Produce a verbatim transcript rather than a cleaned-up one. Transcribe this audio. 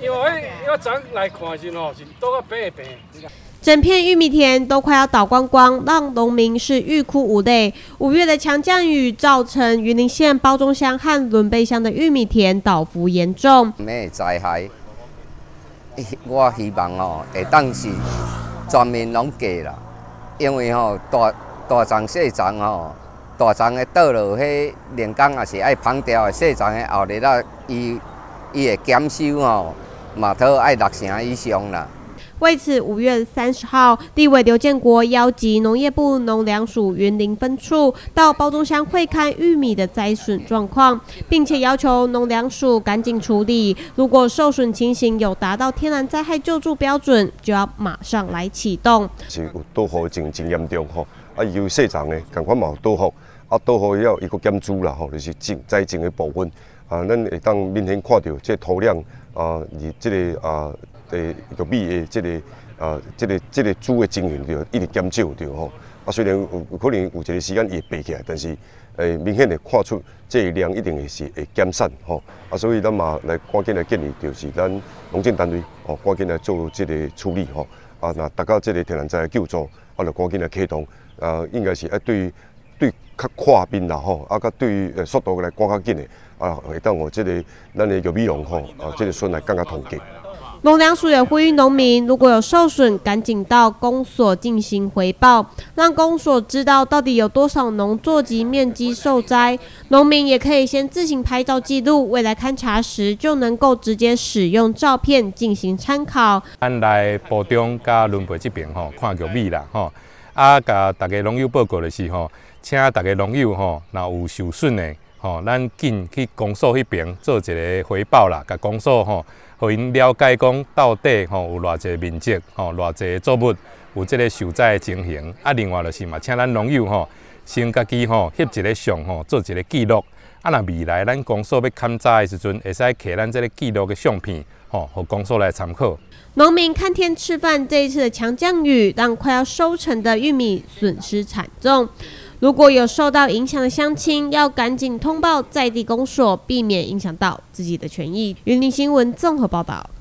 因为我昨来看时吼，是倒到平平。 整片玉米田都快要倒光光，让农民是欲哭无泪。五月的强降雨造成云林县褒忠乡和仑背乡的玉米田倒伏严重。 咩灾害？我希望哦，会当是全面拢过啦，因为吼大大丛细丛吼，大丛的倒落迄连工也是爱放掉的，细丛的后日啊，伊伊会减收吼，嘛讨爱六成以上啦。 为此，五月三十号，立委刘建国邀集农业部农粮署云林分处到褒忠乡会勘玉米的灾损状况，并且要求农粮署赶紧处理。如果受损情形有达到天然灾害救助标准，就要马上来启动。 是有倒雨真真严重吼，啊，有细丛的，同款嘛有倒雨，啊倒雨了伊个减租啦吼，就是种栽种的部分，啊，咱会当明显看到这土壤啊，而这个啊。诶，玉米的这个啊，这个这个主的经营着一直减少着吼。啊，虽然有有可能有一个时间伊会爬起来，但是诶，明显的看出这个量一定会是会减散吼。啊，所以咱嘛来赶紧来建议，就是咱农政单位吼，赶紧来做这个处理吼。啊，那达到这个天然灾害救助，啊，就赶紧来启动。啊，应该是啊对对较快面啦吼，啊，甲对呃速度来赶较紧的，啊，会当我这个咱的玉米农吼，啊，这个损来降较统计。 农粮署也呼吁农民，如果有受损，赶紧到公所进行回报，让公所知道到底有多少农作及面积受灾。农民也可以先自行拍照记录，未来勘查时就能够直接使用照片进行参考。 咱来褒忠甲仑背这边吼，看玉米啦吼，啊，甲大家农友报告的是吼，请大家农友吼，若有受损的吼，咱紧去公所迄边做一个回报啦，甲公所吼。互因了解讲到底吼有偌济面积吼偌济作物有即个受灾的情形，啊，另外就是嘛，请咱农友吼先家己吼翕一个相吼，做一个记录，啊，若未来咱公所要勘查的时阵，会使摕咱即个记录的相片吼，互公所来参考。 农民看天吃饭，这一次的强降雨让快要收成的玉米损失惨重。如果有受到影响的乡亲，要赶紧通报在地公所，避免影响到自己的权益。云林新闻综合报道。